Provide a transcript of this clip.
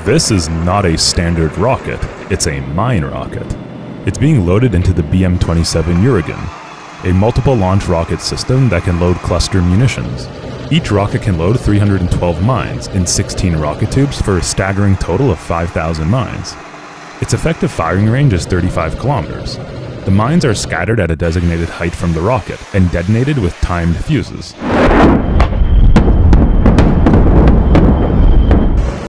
This is not a standard rocket, it's a mine rocket. It's being loaded into the BM-27 Uragan, a multiple launch rocket system that can load cluster munitions. Each rocket can load 312 mines in 16 rocket tubes for a staggering total of 5,000 mines. Its effective firing range is 35 kilometers. The mines are scattered at a designated height from the rocket and detonated with timed fuses.